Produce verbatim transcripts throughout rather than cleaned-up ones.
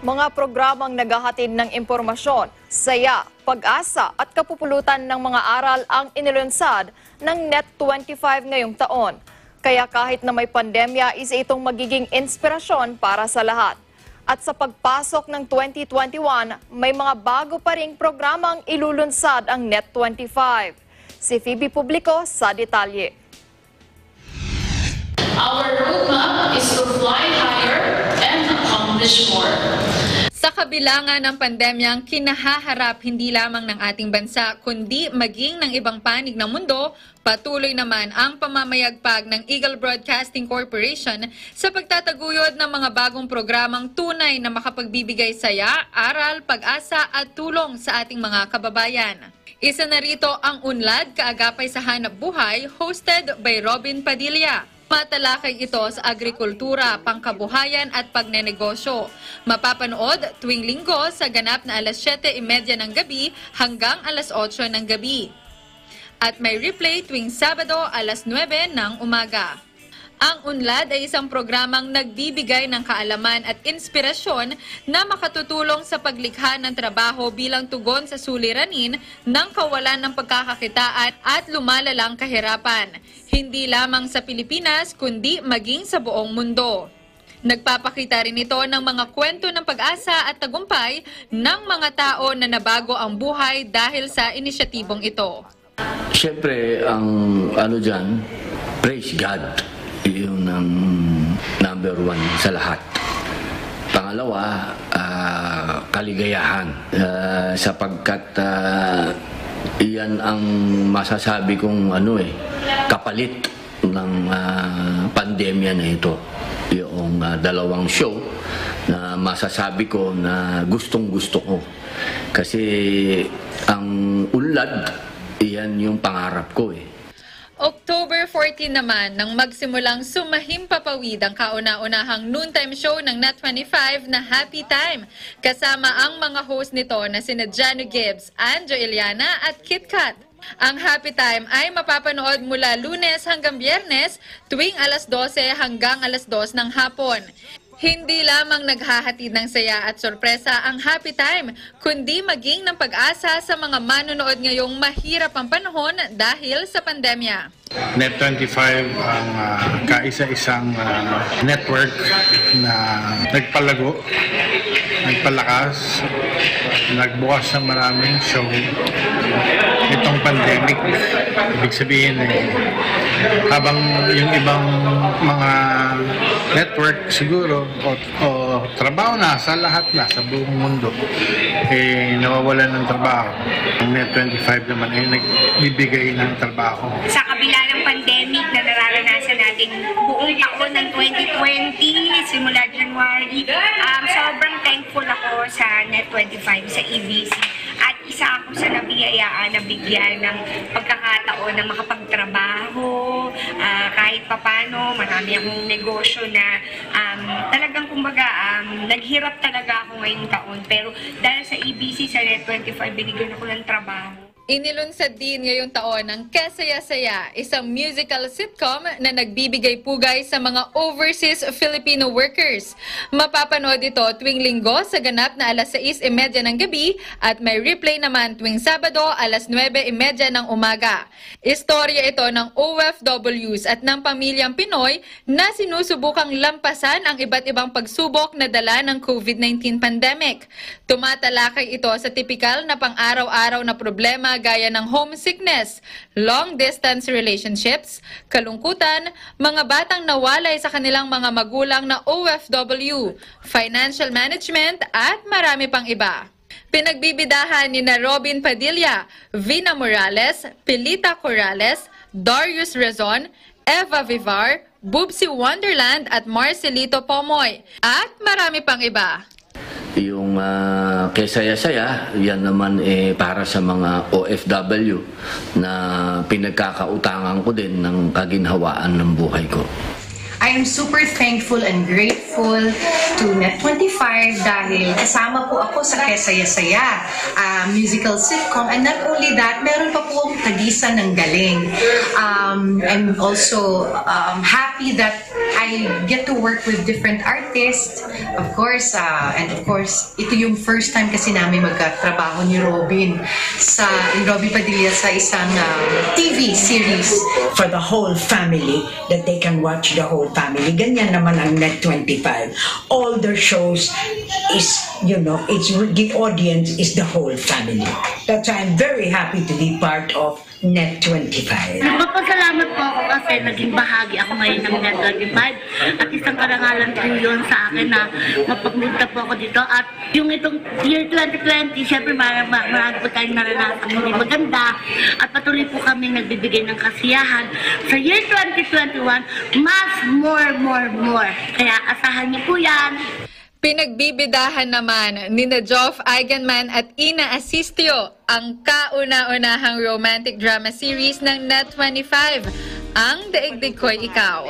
Mga programang naghahatid ng impormasyon, saya, pag-asa at kapupulutan ng mga aral ang inilunsad ng Net twenty-five ngayong taon. Kaya kahit na may pandemya, isa itong magiging inspirasyon para sa lahat. At sa pagpasok ng twenty twenty-one, may mga bago pa ring programang ilulunsad ang Net twenty-five. Si Phoebe Publico sa detalye. Our roadmap is to fly higher and accomplish more. Sa kabila nga ng pandemyang kinahaharap hindi lamang ng ating bansa kundi maging ng ibang panig ng mundo, patuloy naman ang pamamayagpag ng Eagle Broadcasting Corporation sa pagtataguyod ng mga bagong programang tunay na makapagbibigay saya, aral, pag-asa at tulong sa ating mga kababayan. Isa na rito ang Unlad, Kaagapay sa Hanap Buhay, hosted by Robin Padilla. Matalakay ito sa agrikultura, pangkabuhayan at pagnenegosyo. Mapapanood tuwing linggo sa ganap na alas siyete trenta ng gabi hanggang alas otso ng gabi. At may replay tuwing Sabado alas nuwebe ng umaga. Ang Unlad ay isang programang nagbibigay ng kaalaman at inspirasyon na makatutulong sa paglikha ng trabaho bilang tugon sa suliranin ng kawalan ng pagkakakitaan at lumalalang kahirapan. Hindi lamang sa Pilipinas kundi maging sa buong mundo. Nagpapakita rin ito ng mga kwento ng pag-asa at tagumpay ng mga tao na nabago ang buhay dahil sa inisyatibong ito. Siyempre, ang ano dyan, praise God. Yun ang number one sa lahat. Pangalawa, uh, kaligayahan. Uh, sapagkat uh, iyan ang masasabi kong ano eh, kapalit ng uh, pandemya na ito. Yung uh, dalawang show na masasabi ko na gustong gusto ko. Kasi ang Unlad, iyan yung pangarap ko eh. October fourteen naman nang magsimulang sumahimpapawid ang kauna-unahang noontime show ng Net twenty-five na Happy Time. Kasama ang mga host nito na sina Jano Gibbs, Anjo Iliana at Kit Kat. Ang Happy Time ay mapapanood mula Lunes hanggang Biyernes tuwing alas dose hanggang alas dos ng hapon. Hindi lamang naghahatid ng saya at sorpresa ang Happy Time, kundi maging ng pag-asa sa mga manonood ngayong mahirap ang panahon dahil sa pandemya. Net twenty-five ang uh, kaisa-isang uh, network na nagpalago, nagpalakas, nagbukas ng maraming show. Itong pandemic, ibig sabihin eh, habang yung ibang mga network siguro o, o trabaho na sa lahat na sa buong mundo eh nawawalan ng trabaho. Ang Net twenty-five naman ay nagbibigay ng trabaho. Sa kabila ng pandemic na nararanasan natin buong taon ng twenty twenty simula January, um, sobrang thankful ako sa Net twenty-five, sa E B C. At isa ako sa nabiyayaan na bigyan ng pagkakataon na makapagtrabaho, uh, kahit papano, marami akong negosyo na um, talagang kumbaga, um, naghirap talaga ako ngayong taon. Pero dahil sa E B C, sa Net twenty-five, binigyan ako ng trabaho. Inilunsad din ngayong taon ang Kesaya-saya, isang musical sitcom na nagbibigay pugay sa mga overseas Filipino workers. Mapapanood ito tuwing linggo sa ganap na alas sais trenta ng gabi at may replay naman tuwing Sabado alas nuwebe trenta ng umaga. Istorya ito ng O F Ws at ng pamilyang Pinoy na sinusubukang lampasan ang iba't ibang pagsubok na dala ng COVID nineteen pandemic. Tumatalakay ito sa tipikal na pang-araw-araw na problema gaya ng homesickness, long-distance relationships, kalungkutan, mga batang nawalay sa kanilang mga magulang na O F W, financial management at marami pang iba. Pinagbibidahan ni na Robin Padilla, Vina Morales, Pilita Corrales, Darius Rezon, Eva Vivar, Bubsy Wonderland at Marcelito Pomoy at marami pang iba. Yung uh, Kesaya-saya, yan naman eh, para sa mga O F W na pinagkakautangan ko din ng kaginhawaan ng buhay ko. I am super thankful and grateful to Net twenty-five dahil kasama po ako sa Kesaya-saya, uh, musical sitcom, and not only that, meron pa po akong tagisan ng galing. Um, I'm also um, happy that I get to work with different artists. Of course, uh, and of course, ito yung first time kasi namin magkatrabaho ni Robin sa Robin Padilla sa isang uh, T V series. For the whole family, that they can watch the whole family. Ganyan naman ang Net twenty-five. All their shows is, you know, it's the audience is the whole family. That's why I'm very happy to be part of Net twenty-five. Nagpapasalamat po ako kasi naging bahagi ako ngayon ng Net twenty-five at isang karangalan po yun sa akin na mapagpunta po ako dito at yung itong year twenty twenty, syempre marami, marami po tayong naranasan hindi maganda at patuloy po kami nagbibigay ng kasiyahan. Sa year twenty twenty-one, mas more, more, more. Kaya asahan niyo po yan. Pinagbibidahan naman ni na Joff Eigenman at Ina Asistio ang kauna-unahang romantic drama series ng Net twenty-five, Ang Daigdig Ko'y Ikaw.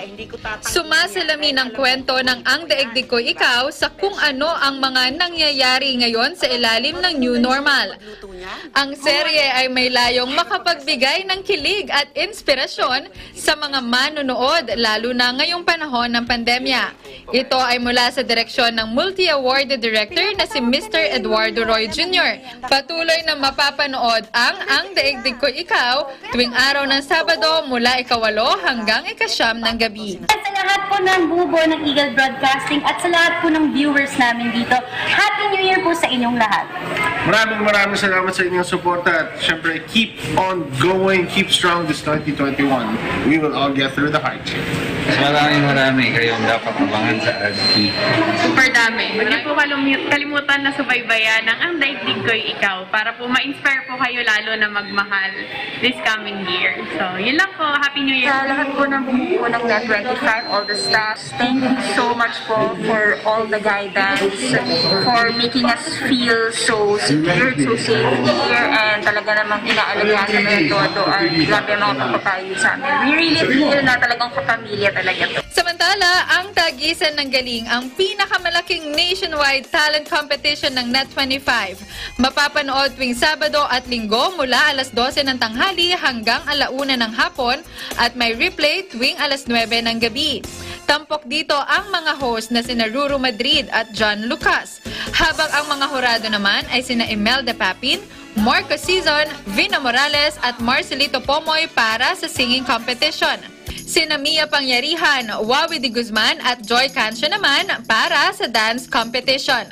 Sumasalamin ang kwento ng Ang Daigdig Ko'y Ikaw sa kung ano ang mga nangyayari ngayon sa ilalim ng new normal. Ang serye ay may layong makapagbigay ng kilig at inspirasyon sa mga manonood lalo na ngayong panahon ng pandemya. Ito ay mula sa direksyon ng multi-awarded director na si Mister Eduardo Roy Junior Patuloy na mapapanood ang Ang Daigdig Ko'y Ikaw tuwing araw ng Sabado mula ikawalo hanggang ikasyam ng gabi. At sa lahat po ng bubuo ng Eagle Broadcasting at sa lahat po ng viewers namin dito, Happy New Year po sa inyong lahat. Maraming maraming salamat sa inyong suporta at syempre keep on going, keep strong this twenty twenty-one. We will all get through the hardship. Maraming marami kayong dapat abangan sa R T. Super dami. Huwag niyo po kalimutan na subaybayan ng Ang Daigdig Ko'y Ikaw para po ma-inspire po kayo lalo na magmahal this coming year. So, yun lang po. Happy New Year. Sa lahat po ng bumubuo ng Net twenty-five, all the staff, thank you so much po for all the guidance, for making us feel so secure, so safe here, and talaga namang inaalagaan sa mga todo at grabe ang mga pagpapayo sa amin. We really feel na talagang kapamilya talaga to. Samantala, ang Tagisan ng Galing, ang pinakamalaking nationwide talent competition ng Net twenty-five. Mapapanood tuwing Sabado at Linggo mula alas dose ng tanghali hanggang alauna ng hapon at may replay tuwing alas nuwebe ng gabi. Tampok dito ang mga host na sina Ruru Madrid at John Lucas, habang ang mga hurado naman ay sina Imelda Papin, Marco Season, Vina Morales at Marcelito Pomoy para sa singing competition. Sina Mia Pangyarihan, Wawi Di Guzman at Joy Cancio naman para sa dance competition.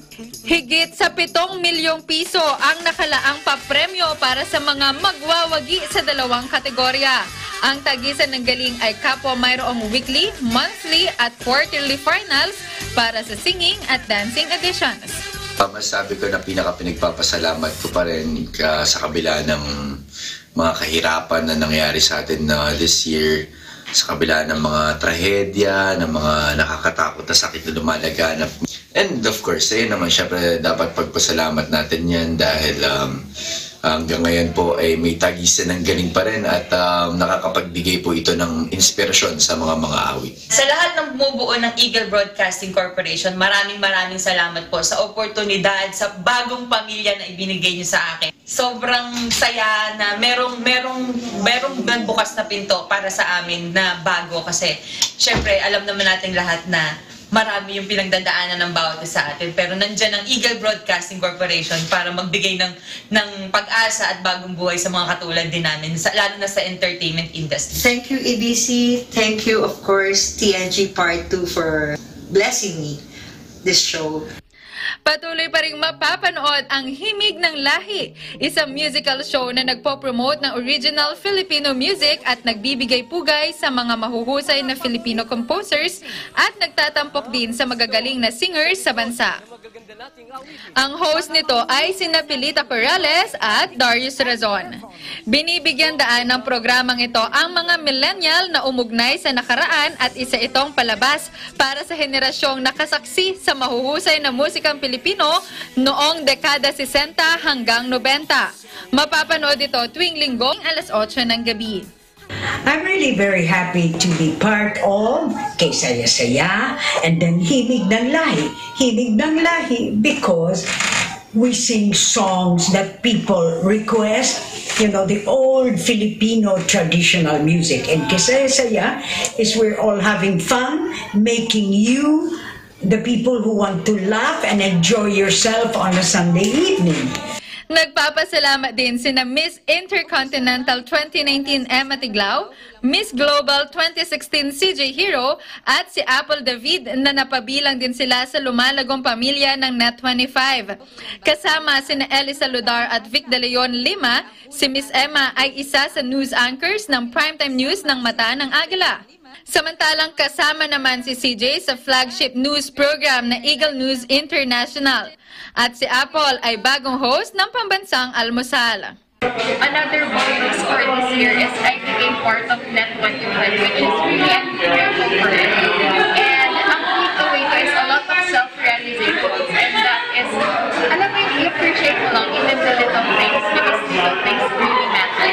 Higit sa pitong milyong piso ang nakalaang papremyo para sa mga magwawagi sa dalawang kategorya. Ang Tagisan ng Galing ay kapwa mayroong weekly, monthly at quarterly finals para sa singing at dancing editions. Masabi ko na pinaka-pinagpapasalamat ko pa rin ka, sa kabila ng mga kahirapan na nangyari sa atin na uh, this year, sa kabila ng mga trahedya, ng mga nakakatakot na sakit na lumalaganap. And of course, ayun naman, syempre dapat pagpasalamat natin yan dahil um, hanggang ngayon po ay may tagisan ng galing pa rin at um, nakakapagbigay po ito ng inspirasyon sa mga mga awit. Sa lahat ng bumubuo ng Eagle Broadcasting Corporation, maraming maraming salamat po sa oportunidad, sa bagong pamilya na ibinigay niyo sa akin. Sobrang saya na merong merong merong bukas na pinto para sa amin na bago kasi syempre alam naman natin lahat na marami yung pinagdadaanan ng bawat isa atin. Pero nandyan ang Eagle Broadcasting Corporation para magbigay ng, ng pag-asa at bagong buhay sa mga katulad din namin, sa, lalo na sa entertainment industry. Thank you, A B C. Thank you, of course, T N G Part two for blessing me this show. Patuloy pa ring mapapanood ang Himig ng Lahi, isang musical show na nagpo-promote ng original Filipino music at nagbibigay pugay sa mga mahuhusay na Filipino composers at nagtatampok din sa magagaling na singers sa bansa. Ang host nito ay sina Pilita Corrales at Darius Razon. Binibigyan daan ng programang ito ang mga millennial na umugnay sa nakaraan at isa itong palabas para sa henerasyong nakasaksi sa mahuhusay na musikang Pilipino noong dekada sesenta hanggang nobenta. Mapapanood ito tuwing Linggo alas otso ng gabi. I'm really very happy to be part of Kay Saya-Saya and then Himig ng Lahi. Himig ng Lahi because we sing songs that people request, you know, the old Filipino traditional music. And Kisaya is we're all having fun, making you the people who want to laugh and enjoy yourself on a Sunday evening. Nagpapasalamat din sina Miss Intercontinental twenty nineteen Emma Tiglao, Miss Global twenty sixteen C J Hero at si Apple David na napabilang din sila sa lumalagong pamilya ng Net twenty-five. Kasama sina Elisa Ludar at Vic De Leon Lima, si Miss Emma ay isa sa news anchors ng Primetime News ng Mata ng Agila. Samantalang kasama naman si C J sa flagship news program na Eagle News International. At si Apple ay bagong host ng pambansang almusal. Another bonus for this year is I became part of Net twenty-five, which is really a miracle for it. And ang takeaway ko is a lot of self-realizations, and that is, alam mo yung i-appreciate mo lang even the little things, because little things really matter.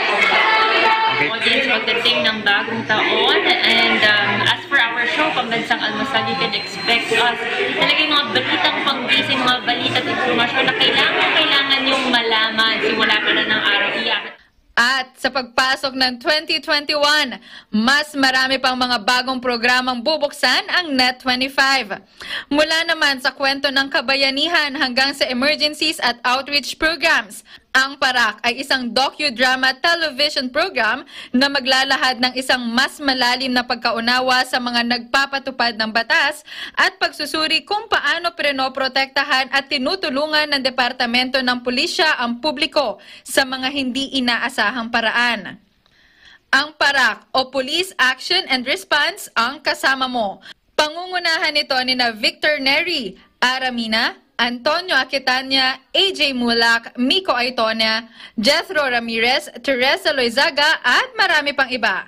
Audience pagdating ng bagong taon, and um, as for our show, Pambansang Almusal, you can expect us talaga yung mga balitang panggising, mga balita at informasyon na kailangan, kailangan yung malaman simula pa na ng araw iyak. At sa pagpasok ng twenty twenty-one, mas marami pang mga bagong programang bubuksan ang Net twenty-five. Mula naman sa kwento ng kabayanihan hanggang sa emergencies at outreach programs, ang Parak ay isang docudrama television program na maglalahad ng isang mas malalim na pagkaunawa sa mga nagpapatupad ng batas at pagsusuri kung paano prenoprotektahan at tinutulungan ng Departamento ng Pulisya ang publiko sa mga hindi inaasahang paraan. Ang Parak o Police Action and Response ang kasama mo. Pangungunahan ito ni na Victor Neri, Aramina, Antonio Aquitania, A J Mulak, Miko Aitonia, Jethro Ramirez, Teresa Loizaga at marami pang iba.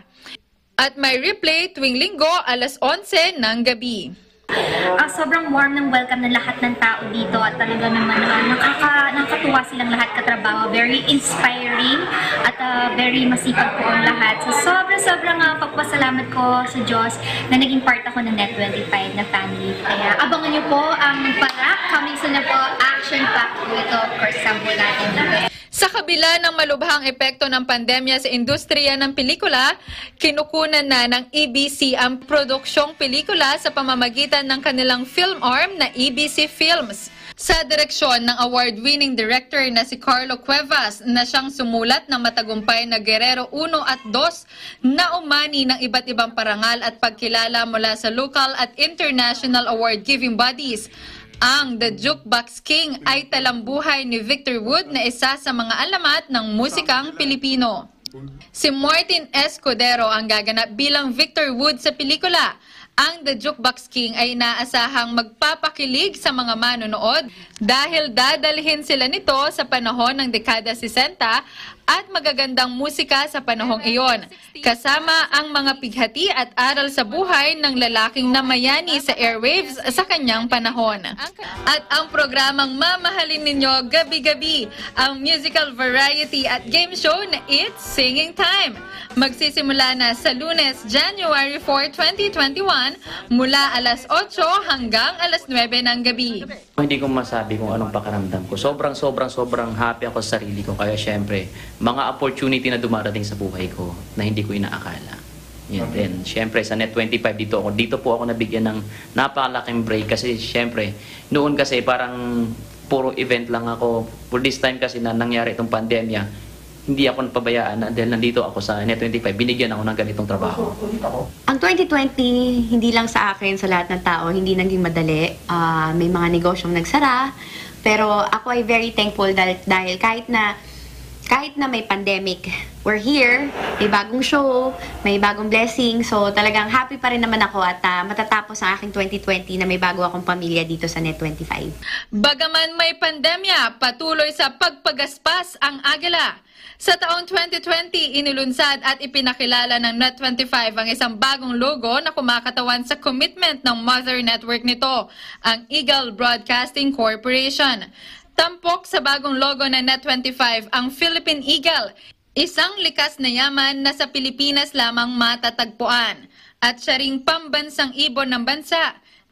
At may replay tuwing linggo alas onse ng gabi. Uh, sobrang warm ng welcome ng lahat ng tao dito at talaga naman uh, nakaka, nakakatuwa silang lahat katrabaho. Very inspiring at uh, very masipag po ang lahat. So sobrang-sobrang uh, pagpasalamat ko sa Diyos na naging part ako ng Net twenty-five na family. Kaya abangan niyo po ang Parak. Coming soon na po, action-packed po ito. Of course, sample natin dito. Sa kabila ng malubhang epekto ng pandemya sa industriya ng pelikula, kinukunan na ng E B C ang produksyong pelikula sa pamamagitan ng kanilang film arm na E B C Films. Sa direksyon ng award-winning director na si Carlo Cuevas na siyang sumulat ng matagumpay na Guerrero one at two na umani ng iba't ibang parangal at pagkilala mula sa local at international award-giving bodies. Ang The Jukebox King ay talambuhay ni Victor Wood na isa sa mga alamat ng musikang Pilipino. Si Martin Escudero ang gaganap bilang Victor Wood sa pelikula. Ang The Jukebox King ay inaasahang magpapakilig sa mga manonood dahil dadalhin sila nito sa panahon ng dekada sesenta at magagandang musika sa panahong iyon, kasama ang mga pighati at aral sa buhay ng lalaking namayani sa airwaves sa kanyang panahon. At ang programang mamahalin ninyo gabi-gabi, ang musical variety at game show na It's Singing Time. Magsisimula na sa Lunes, January four, twenty twenty-one mula alas otso hanggang alas nuwebe ng gabi. Hindi ko masabi kung anong pakiramdam ko. Sobrang, sobrang, sobrang happy ako sa sarili ko. Kaya syempre, mga opportunity na dumarating sa buhay ko na hindi ko inaakala. Yan din. Syempre, sa Net twenty-five dito ako. Dito po ako nabigyan ng napakalaking break kasi syempre, noon kasi parang puro event lang ako. For this time kasi na nangyari itong pandemya, hindi ako napabayaan na dahil nandito ako sa Net twenty-five, binigyan ako ng ganitong trabaho. Ang twenty twenty, hindi lang sa akin, sa lahat ng tao, hindi naging madali. Uh, may mga negosyong nagsara, pero ako ay very thankful dahil, dahil kahit na kahit na may pandemic, we're here, may bagong show, may bagong blessing, so talagang happy pa rin naman ako at uh, matatapos ang aking twenty twenty na may bago akong pamilya dito sa Net twenty-five. Bagaman may pandemya, patuloy sa pagpagaspas ang Agila. Sa taong twenty twenty, inilunsad at ipinakilala ng Net twenty-five ang isang bagong logo na kumakatawan sa commitment ng mother network nito, ang Eagle Broadcasting Corporation. Tampok sa bagong logo ng Net twenty-five ang Philippine Eagle, isang likas na yaman na sa Pilipinas lamang matatagpuan. At siya ring pambansang ibon ng bansa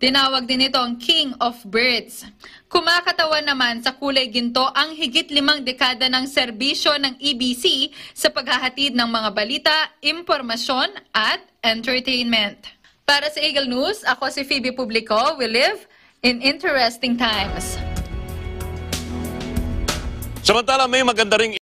Tinawag din ito ang King of Birds. Kumakatawan naman sa kulay ginto ang higit limang dekada ng serbisyo ng E B C sa paghahatid ng mga balita, impormasyon at entertainment. Para sa Eagle News, ako si Phoebe Publico. We live in interesting times. Samantala may maganda ring